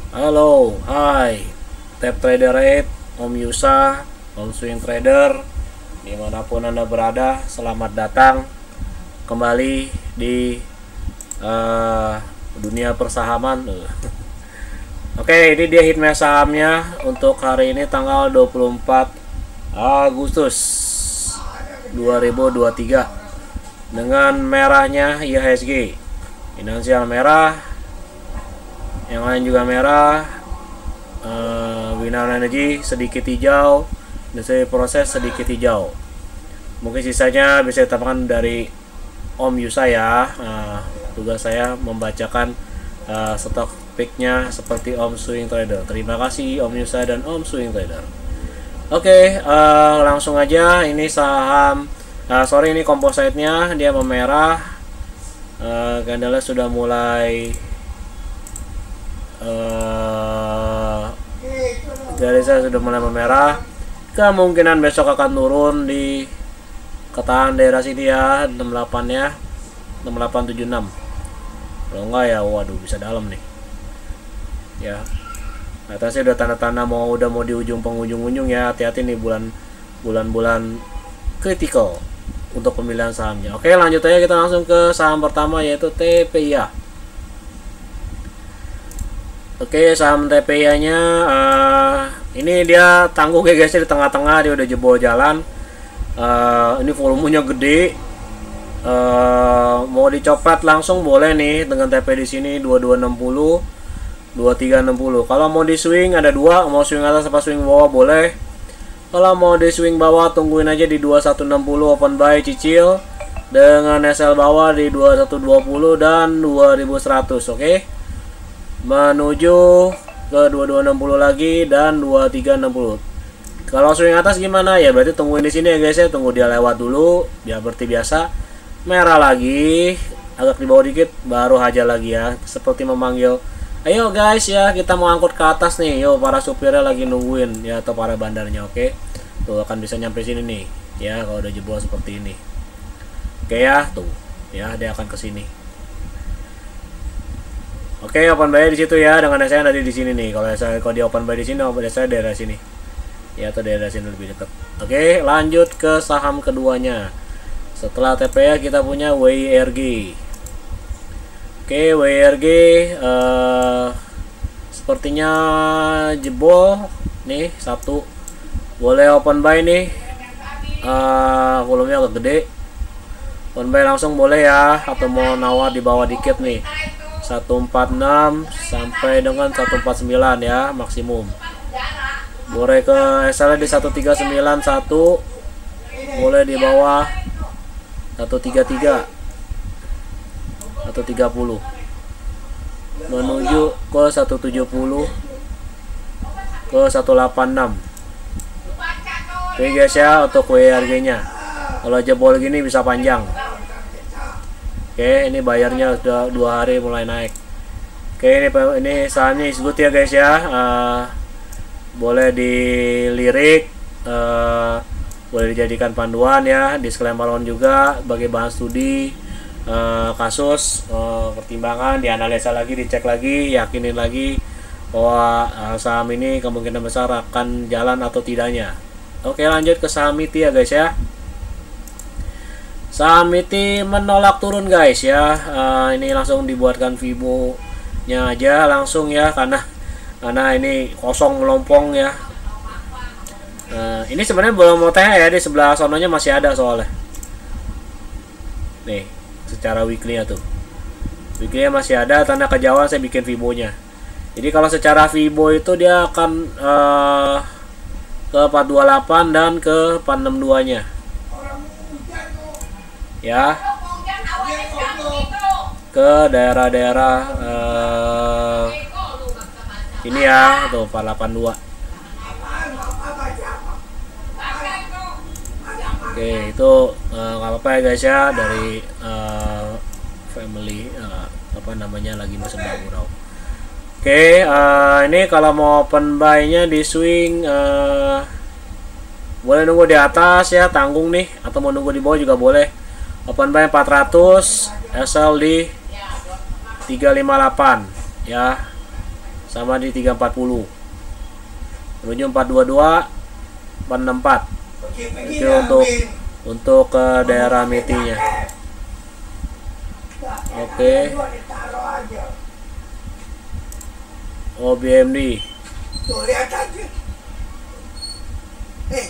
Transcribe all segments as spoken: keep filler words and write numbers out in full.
Halo, hai, Tap Trader Rate, Om Yusa, Om Swing Trader, dimanapun Anda berada, selamat datang kembali di uh, dunia persahaman. Oke, ini dia hitmap sahamnya untuk hari ini tanggal dua puluh empat Agustus dua ribu dua puluh tiga dengan merahnya I H S G, finansial merah, yang lain juga merah, uh, Winner Energy sedikit hijau, dan proses sedikit hijau. Mungkin sisanya bisa ditambahkan dari Om Yusa ya. Uh, tugas saya membacakan uh, stok picknya seperti Om Swing Trader. Terima kasih Om Yusa dan Om Swing Trader. Oke, okay, uh, langsung aja. Ini saham, uh, sorry ini kompositnya dia memerah. Uh, candlenya sudah mulai Uh, garisnya sudah mulai memerah. Kemungkinan besok akan turun di ketahan daerah sini ya, enam puluh delapan ya, enam delapan tujuh enam. Kalau enggak ya waduh bisa dalam nih ya. Atasnya udah tanda-tanda mau udah mau di ujung pengunjung-ujung ya. Hati-hati nih bulan bulan-bulan kritikal untuk pemilihan sahamnya. Oke, lanjut aja kita langsung ke saham pertama yaitu T P I A. Oke, saham T P I A-nya uh, ini dia tangguh ya guys, di tengah-tengah dia udah jebol jalan. Uh, ini volumenya gede. Uh, mau dicopot langsung boleh nih dengan T P di sini dua puluh dua enam puluh, dua puluh tiga enam puluh. Kalau mau di swing ada dua, mau swing atas apa swing bawah boleh. Kalau mau di swing bawah tungguin aja di dua puluh satu enam puluh open buy cicil dengan S L bawah di dua puluh satu dua puluh dan dua ribu seratus, oke. Okay? Menuju ke dua puluh dua enam puluh lagi dan dua puluh tiga enam puluh. Kalau swing atas gimana ya? Berarti tungguin di sini ya guys ya, tunggu dia lewat dulu, dia seperti biasa merah lagi, agak di bawah dikit baru hajar lagi ya, seperti memanggil, ayo guys ya kita mau angkut ke atas nih, yo para supirnya lagi nungguin ya, atau para bandarnya, oke. Okay? Tuh akan bisa nyampe sini nih ya kalau udah jebol seperti ini. Oke okay, ya, tuh ya dia akan ke sini. Oke, okay, open buy di situ ya, dengan saya tadi di sini nih. Kalau saya kalau di open buy di sini, open buy saya daerah sini. Ya, atau daerah sini lebih dekat. Oke, okay, lanjut ke saham keduanya. Setelah T P I A kita punya W I R G. Oke, okay, W I R G uh, sepertinya jebol nih satu. Boleh open buy nih. Uh, volumenya agak gede. Open buy langsung boleh ya, atau mau nawar di bawah dikit nih. seratus empat puluh enam sampai dengan seratus empat puluh sembilan ya maksimum. Boleh ke S L di seratus tiga puluh sembilan satu, boleh di bawah seratus tiga puluh tiga atau tiga puluh menuju ke seratus tujuh puluh ke seratus delapan puluh enam. Oke guys ya, untuk W I R G nya kalau jebol gini bisa panjang. Oke, ini bayarnya sudah dua hari mulai naik. Oke, ini ini sahamnya is good ya guys ya. Uh, boleh dilirik, uh, boleh dijadikan panduan ya, disclaimer juga bagi bahan studi, uh, kasus, uh, pertimbangan, dianalisa lagi, dicek lagi, yakinin lagi bahwa uh, saham ini kemungkinan besar akan jalan atau tidaknya. Oke, lanjut ke saham I T ya guys ya. Saham I T menolak turun guys ya. Uh, ini langsung dibuatkan Fibo nya aja langsung ya, karena karena ini kosong melompong ya. Uh, ini sebenarnya belum mau teh ya, di sebelah sononya masih ada soalnya. Nih, secara weekly-nya tuh. Weekly-nya masih ada, tanda kejauhan saya bikin Fibo-nya. Jadi kalau secara Fibo itu dia akan uh, ke empat dua delapan dan ke empat enam dua-nya. Ya, ke daerah-daerah uh, ini ya, tuh empat delapan dua. Oke, itu nggak uh, apa-apa ya guys ya, dari uh, family uh, apa namanya lagi musim gurau. Oke, uh, ini kalau mau open buy-nya di swing uh, boleh nunggu di atas ya, tanggung nih, atau mau nunggu di bawah juga boleh. Open buy empat ratus, S L di tiga lima delapan ya. sama di tiga empat nol menuju empat dua dua empat enam empat. Itu untuk untuk ke daerah M I T nya. Oke. O B M D. Tuh, lihat aja. Eh.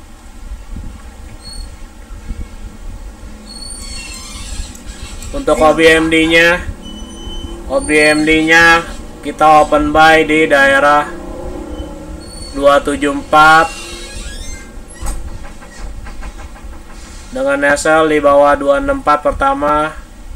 Untuk O B M D-nya, O B M D-nya kita open buy di daerah dua tujuh empat dengan S L di bawah dua enam empat pertama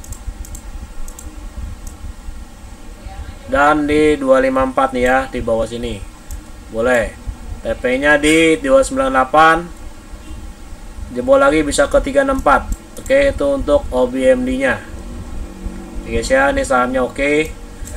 dan di dua lima empat nih ya, di bawah sini boleh. T P-nya di dua sembilan delapan, jebol lagi bisa ke tiga enam empat. Oke, itu untuk O B M D-nya. Guys ya, ini sahamnya oke.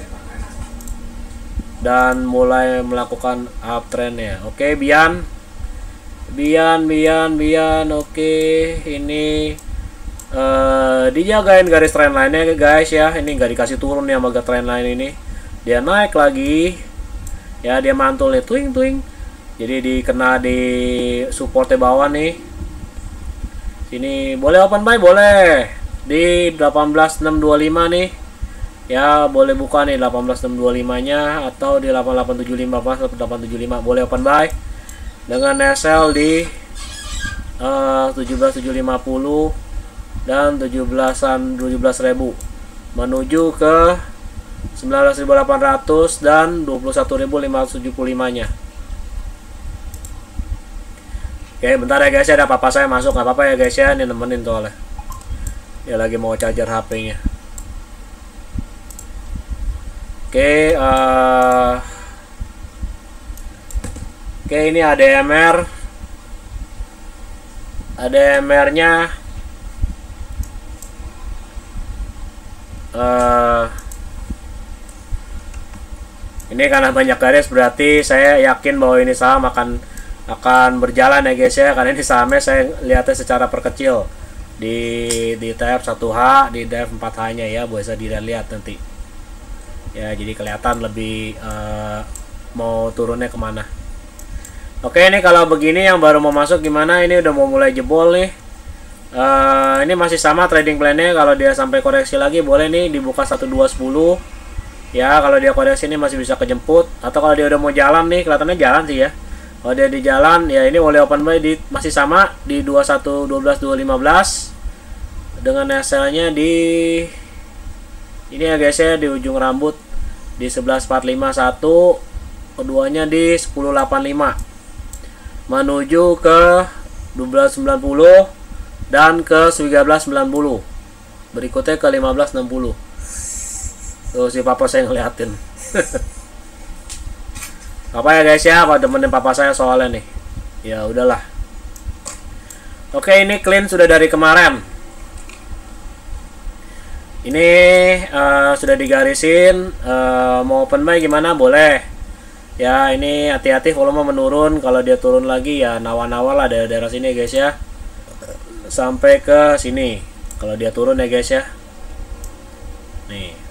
Dan mulai melakukan uptrend ya. Oke, Bian. Bian, Bian, Bian. Oke, ini uh, dijagain garis trendline-nya guys ya. Ini nggak dikasih turun ya sama trendline ini. Dia naik lagi. Ya, dia mantul nih, twing twing. Jadi dikena di supportnya bawah nih. Sini boleh open buy, boleh di delapan belas enam dua lima nih ya, boleh buka nih delapan belas enam dua lima nya atau di delapan delapan tujuh lima delapan tujuh lima boleh open buy dengan S L di uh, tujuh belas tujuh lima nol dan tujuh belasan tujuh belas ribu menuju ke sembilan belas ribu delapan ratus dan dua puluh satu ribu lima ratus tujuh puluh lima nya. Oke, bentar ya guys ya, ada papa saya masuk, nggak apa-apa ya guys ya, ini nemenin soalnya. Dia lagi mau charger H P-nya. Oke, uh, oke ini A D M R, A D M R-nya uh, ini karena banyak garis berarti saya yakin bahwa ini saham akan akan berjalan ya guys ya, karena ini sahamnya saya lihatnya secara perkecil di di tab satu H, di tab empat H nya ya, bisa dilihat nanti ya, jadi kelihatan lebih uh, mau turunnya kemana. Oke, ini kalau begini yang baru mau masuk gimana, ini udah mau mulai jebol nih. Uh, ini masih sama trading plan-nya, kalau dia sampai koreksi lagi boleh nih dibuka satu dua sepuluh ya, kalau dia koreksi ini masih bisa kejemput, atau kalau dia udah mau jalan nih, kelihatannya jalan sih ya. Kalau dia di jalan ya, ini boleh open buy di masih sama di dua puluh satu dua belas dua lima belas dengan S L-nya di ini ya guys ya, di ujung rambut di sebelas empat lima satu, keduanya di sepuluh delapan lima menuju ke dua belas sembilan puluh dan ke tiga belas sembilan puluh, berikutnya ke lima belas enam puluh. Tuh si papa saya ngeliatin. Apa ya guys ya, kalau temenin papa saya soalnya nih. Ya udahlah. Oke, ini clean sudah dari kemarin. Ini uh, sudah digarisin. Uh, mau open buy gimana? Boleh. Ya, ini hati-hati volume menurun. Kalau dia turun lagi ya nawa-nawa lah dari daerah sini guys ya, sampai ke sini. Kalau dia turun ya guys ya. Nih.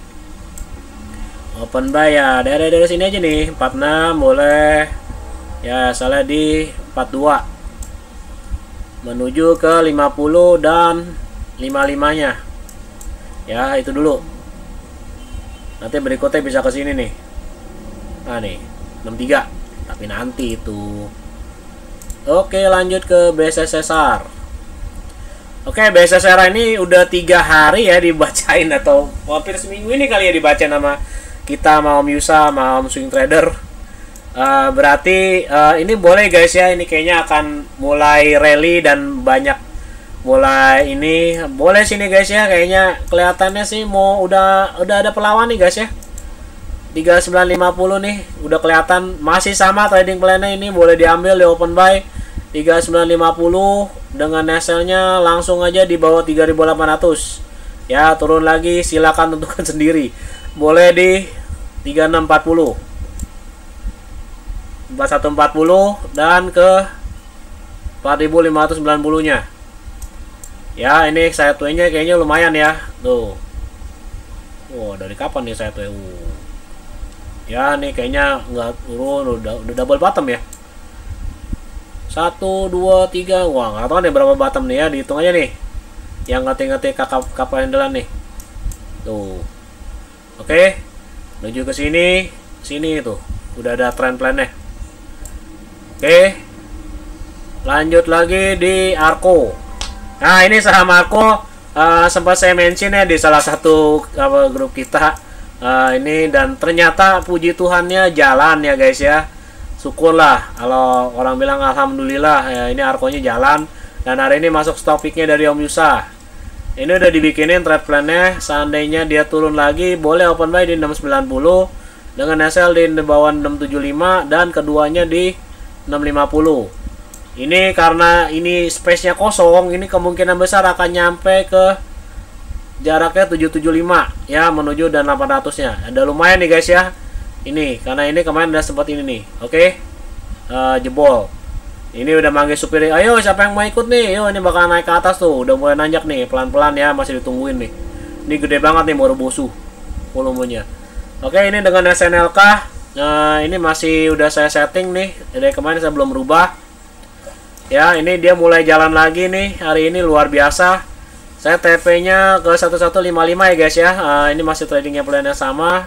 Open buy ya dari dari sini aja nih, empat enam boleh ya, salah di empat dua menuju ke lima puluh dan lima puluh lima nya ya, itu dulu. Nanti berikutnya bisa ke sini nih, nah nih enam tiga, tapi nanti itu. Oke, lanjut ke B S S R. Oke, B S S R ini udah tiga hari ya dibacain, atau hampir seminggu ini kali ya dibaca nama kita sama Om Yusa sama Om Swing Trader. Uh, berarti uh, ini boleh guys ya, ini kayaknya akan mulai rally dan banyak mulai ini boleh sini guys ya, kayaknya kelihatannya sih mau udah udah ada perlawan nih guys ya. tiga sembilan lima nol nih udah kelihatan, masih sama trading plan-nya, ini boleh diambil di open buy tiga sembilan lima nol dengan S L-nya langsung aja di bawah tiga ribu delapan ratus. Ya, turun lagi silakan tentukan sendiri. Boleh di tiga enam empat nol, empat satu empat nol dan ke empat ribu lima ratus sembilan puluh nya. Ya, ini sideway-nya kayaknya lumayan ya. Tuh. Oh, dari kapan nih sideway? Uh. Ya nih kayaknya nggak turun, udah udah double bottom ya. Satu, dua, tiga, wah nggak tahu nih berapa bottom nih ya, dihitung aja nih. Yang ngetik-ngetik kapal kapal handalan nih. Tuh. Oke. Menuju ke sini, sini tuh. Udah ada trend plan-nya. Oke. Lanjut lagi di Arko. Nah, ini saham Arko uh, sempat saya mention ya di salah satu uh, grup kita. Uh, ini dan ternyata puji Tuhannya jalan ya guys ya. Syukurlah kalau orang bilang alhamdulillah ya, ini Arkonya jalan dan hari ini masuk stop picknya dari Om Yusa. Ini udah dibikinin trade plan-nya, seandainya dia turun lagi boleh open buy di enam sembilan puluh dengan S L di bawah enam tujuh lima dan keduanya di enam lima puluh. Ini karena ini space-nya kosong, ini kemungkinan besar akan nyampe ke jaraknya tujuh tujuh lima ya menuju dan delapan ratus-nya. Ada lumayan nih guys ya. Ini karena ini kemarin udah sempat ini nih. Oke. Uh, jebol. Ini udah manggil supir. Ayo siapa yang mau ikut nih? Yo ini bakal naik ke atas tuh. Udah mulai nanjak nih, pelan-pelan ya, masih ditungguin nih. Ini gede banget nih Morobosu volumenya. Oke, ini dengan S N L K. Nah, ini masih udah saya setting nih. Dari kemarin saya belum berubah. Ya, ini dia mulai jalan lagi nih. Hari ini luar biasa. Saya T P-nya ke satu satu lima lima ya guys ya. Uh, ini masih tradingnya plan-nya sama.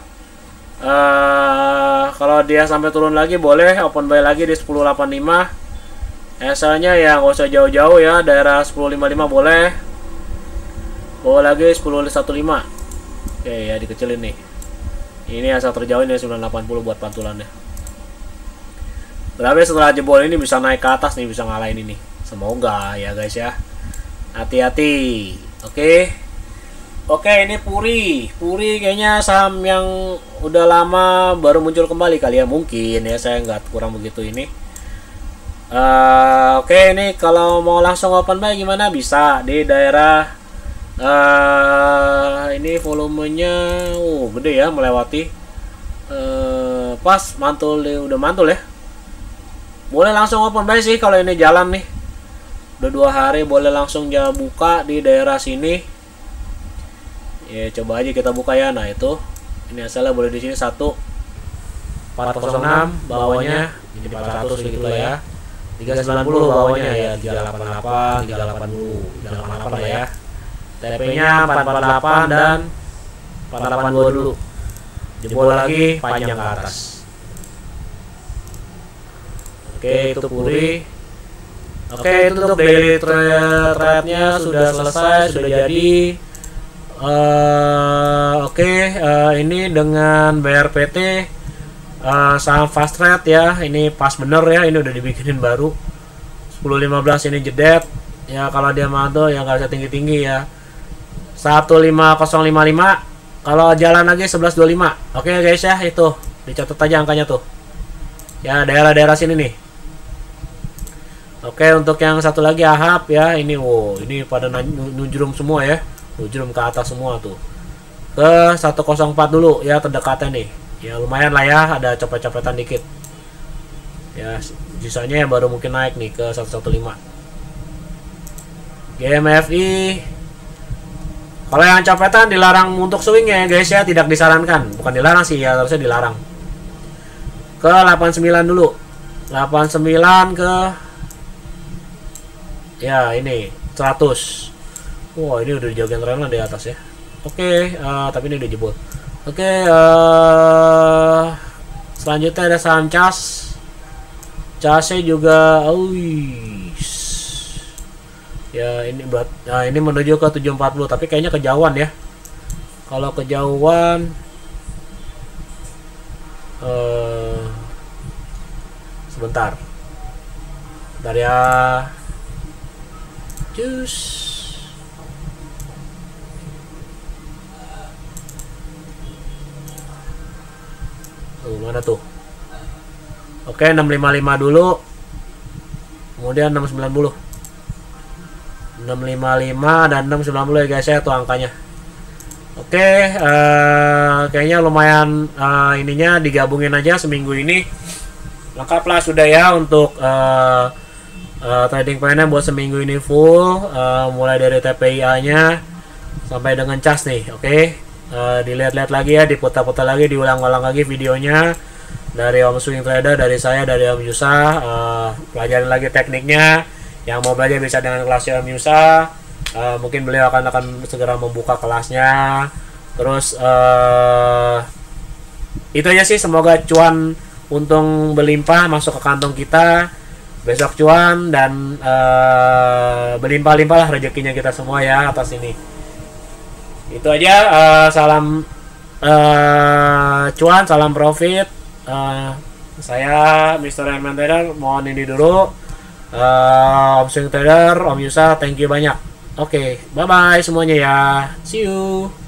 Uh, kalau dia sampai turun lagi boleh open buy lagi di sepuluh delapan lima. S L-nya ya nggak usah jauh-jauh ya, daerah sepuluh lima lima boleh. Bawa lagi sepuluh satu lima. Oke ya, dikecilin nih. Ini asal terjauh ini sembilan delapan puluh buat pantulannya. Berarti setelah jebol ini bisa naik ke atas nih, bisa ngalahin ini. Semoga ya guys ya. Hati-hati. Oke. Oke, ini Puri. Puri kayaknya saham yang udah lama baru muncul kembali kali ya, mungkin ya, saya nggak kurang begitu ini. Uh, Oke, ini kalau mau langsung open buy gimana? Bisa di daerah uh, ini volumenya uh gede ya, melewati uh, pas mantul udah mantul ya. Boleh langsung open buy sih kalau ini jalan nih. Udah dua hari boleh langsung ya buka di daerah sini. Ya coba aja kita buka ya. Nah itu ini asalnya boleh di sini satu empat nol enam bawahnya ini empat ratus gitu lah ya, tiga sembilan puluh bawahnya ya, tiga delapan delapan tiga delapan puluh tiga delapan delapan lah ya. T P-nya empat empat delapan dan empat delapan dua dulu. Jebol lagi panjang ke atas. Oke, itu Puri. Oke, itu untuk daily trade-nya sudah selesai, sudah jadi. Uh, Oke, okay, uh, ini dengan B R P T uh, saham fast trade ya, ini pas bener ya, ini udah dibikinin baru sepuluh lima belas ini jedet ya, kalau dia mantul ya nggak bisa tinggi-tinggi ya, satu lima nol lima lima kalau jalan lagi sebelas dua puluh lima. Oke okay, guys ya, itu dicatat aja angkanya tuh ya, daerah-daerah sini nih. Oke, okay, untuk yang satu lagi Ahab ya, ini wow, ini pada nunjurum semua ya, nunjurum ke atas semua tuh. Ke satu nol empat dulu ya terdekatnya nih. Ya lumayan lah ya, ada copet-copetan dikit. Ya, sisanya yang baru mungkin naik nih ke satu satu lima. G M F I. Kalau yang copetan dilarang untuk swing ya guys ya, tidak disarankan. Bukan dilarang sih ya, harusnya dilarang. Ke delapan sembilan dulu. delapan sembilan ke ya ini seratus. Wah, ini udah dijauhin trendline di atas ya. Oke, okay, uh, tapi ini udah jebol. Oke, okay, uh, selanjutnya ada saham cas. Casnya juga, uish. Ya ini buat, nah ini menuju ke tujuh empat puluh, tapi kayaknya kejauhan ya. Kalau kejauhan, uh, sebentar, bentar ya. Cus. Tuh, mana tuh? Oke, enam lima lima dulu. Kemudian enam sembilan puluh. enam lima lima dan enam sembilan puluh ya guys ya, tuh angkanya. Oke, uh, kayaknya lumayan uh, ininya digabungin aja seminggu ini. Lengkaplah sudah ya untuk uh, Uh, trading plan-nya buat seminggu ini full, uh, mulai dari T P I A-nya sampai dengan cas nih, oke. Okay? uh, dilihat-lihat lagi ya, diputar-putar lagi, diulang-ulang lagi videonya dari Om Swing Trader, dari saya, dari Om Yusa. Uh, pelajarin lagi tekniknya. Yang mau belajar bisa dengan kelasnya Om Yusa. Uh, mungkin beliau akan akan segera membuka kelasnya. Terus uh, itu aja sih, semoga cuan untung berlimpah masuk ke kantong kita besok, cuan dan uh, berlimpah-limpah lah rezekinya kita semua ya atas ini. Itu aja, uh, salam uh, cuan, salam profit. Uh, saya mister Herman Trader mohon ini dulu. uh, Om Swing Trader, Om Yusa, thank you banyak. Oke, okay, bye bye semuanya ya, see you.